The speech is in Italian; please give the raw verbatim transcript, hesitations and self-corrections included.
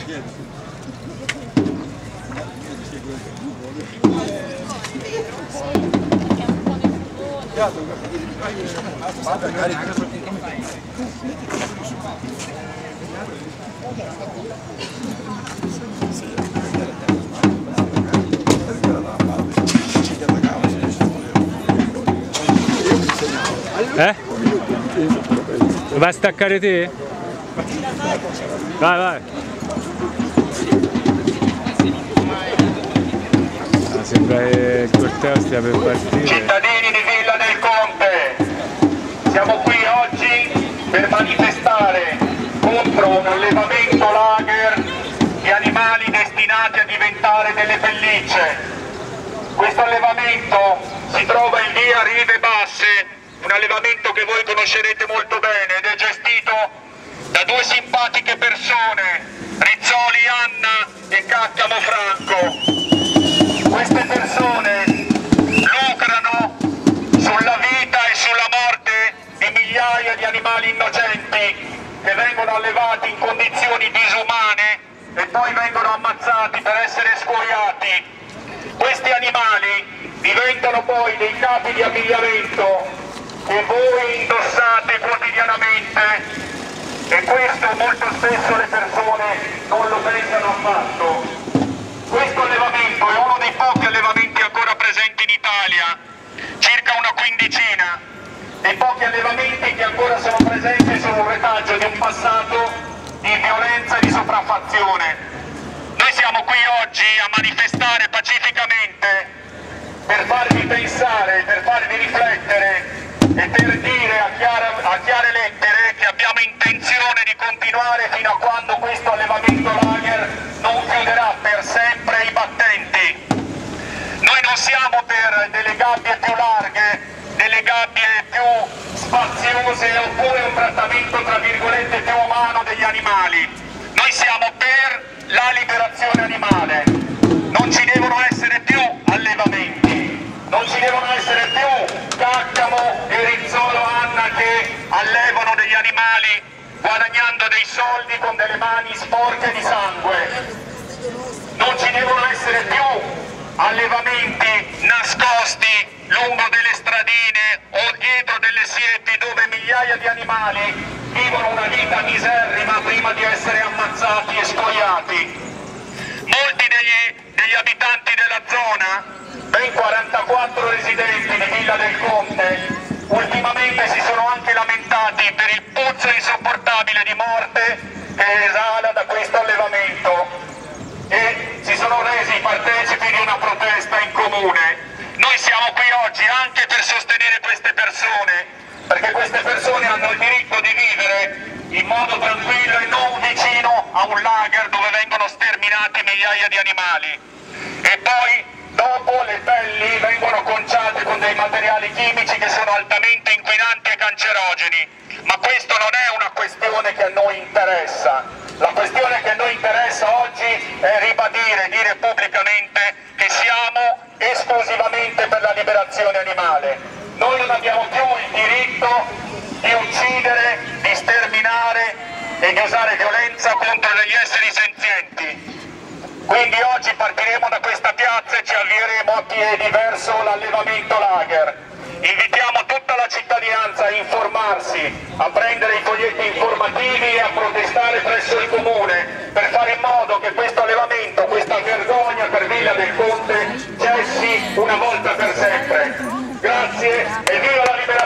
Eh? Vai a staccare te? Vai, vai. Ah, sembra che il corteo stia per partire. Cittadini di Villa del Conte, siamo qui oggi per manifestare contro un allevamento lager di animali destinati a diventare delle pellicce. Questo allevamento si trova in via Rive Basse, un allevamento che voi conoscerete molto bene ed è gestito da due simpatiche persone, Rizzoli Anna e Caccamo Franco. Queste persone lucrano sulla vita e sulla morte di migliaia di animali innocenti che vengono allevati in condizioni disumane e poi vengono ammazzati per essere scuoiati. Questi animali diventano poi dei capi di abbigliamento che voi indossate quotidianamente e questo molto spesso le persone non lo pensano affatto. Questo allevamento è uno dei pochi allevamenti ancora presenti in Italia, circa una quindicina, dei pochi allevamenti che ancora sono presenti sono un retaggio di un passato di violenza e di sopraffazione. Noi siamo qui oggi a manifestare pacificamente per farvi pensare, per farvi riflettere e per dire a, chiara, a chiare lettere che abbiamo intenzione di continuare fino a quando questo allevamento lager non chiuderà per sempre i battenti. Noi non siamo per delle gabbie più larghe, delle gabbie più spaziose oppure un trattamento tra virgolette più umano degli animali. Noi siamo per la liberazione animale. Non ci devono essere più allevamenti, non ci devono essere più Caccamo e Rizzolo Anna che allevano degli animali guadagnando dei soldi con delle mani sporche di sangue. Non ci devono essere più allevamenti nascosti lungo delle stradine o dietro delle siepi dove migliaia di animali vivono una vita miserrima prima di essere ammazzati e scoiati. Molti degli, degli abitanti della zona, ben quarantaquattro residenti di Villa del Conte, ultimamente si sono anche lamentati per il puzzo insopportabile di morte che esala da questo allevamento e si sono resi partecipi di una protesta in comune. Noi siamo qui oggi anche per sostenere queste persone, perché queste persone hanno il diritto di vivere in modo tranquillo e non vicino a un lager dove vengono sterminati migliaia di animali e poi dopo le pelli vengono conciate con dei materiali chimici che sono altamente inquinanti e cancerogeni. Ma questo non è una questione che a noi interessa. La questione che a noi interessa oggi è ribadire, dire pubblicamente che siamo esclusivamente per la liberazione animale. Noi non abbiamo più il diritto di uccidere, di sterminare e di usare violenza contro degli esseri senzienti. Quindi oggi partiremo da questa piazza e ci avvieremo a piedi verso l'allevamento lager. Invitiamo tutta la cittadinanza a informarsi, a prendere i foglietti informativi e a protestare presso il comune per fare in modo che questo allevamento, questa vergogna per Villa del Conte cessi una volta per sempre. Grazie e viva la libertà!